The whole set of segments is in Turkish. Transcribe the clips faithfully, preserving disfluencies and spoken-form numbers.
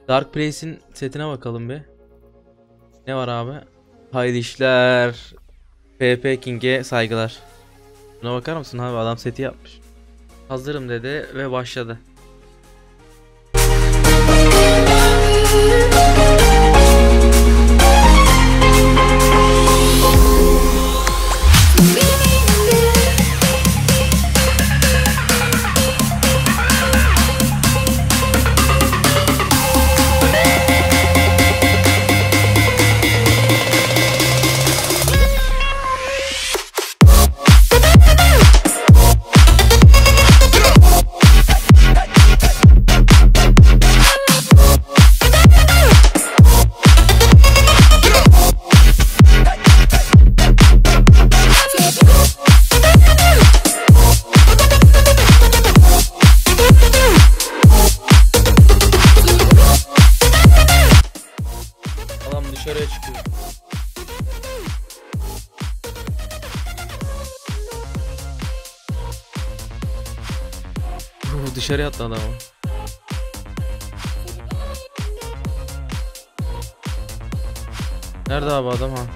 Dark Place'in setine bakalım bir. Ne var abi? Haydi işler. P P King'e saygılar. Buna bakar mısın abi, adam seti yapmış. Hazırım dedi ve başladı. Adam dışarıya çıkıyor. Uh, dışarıya attı adamı. Nerede abi adam ha?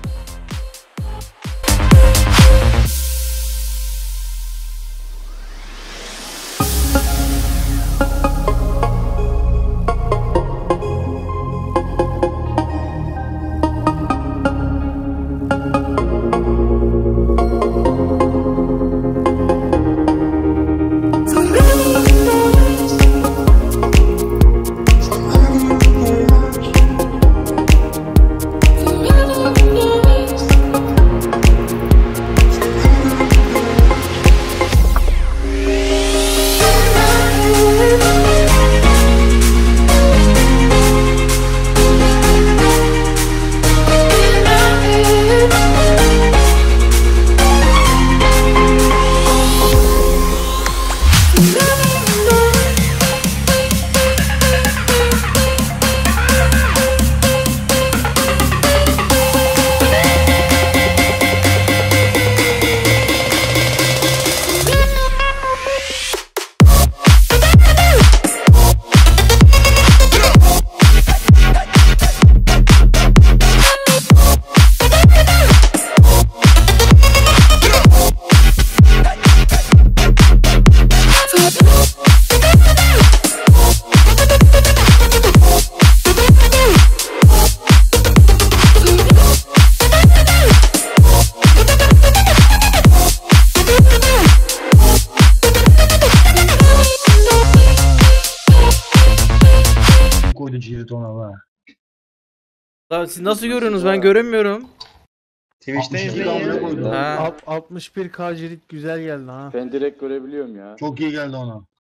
Koydu Cirit ona be. Abi siz nasıl görüyorsunuz? Ben göremiyorum. Twitch'ten altmış iki izleyin damla ya. koydu. Ha. Alt- altmış bir K cirit güzel geldi ha. Ben direkt görebiliyorum ya. Çok iyi geldi ona.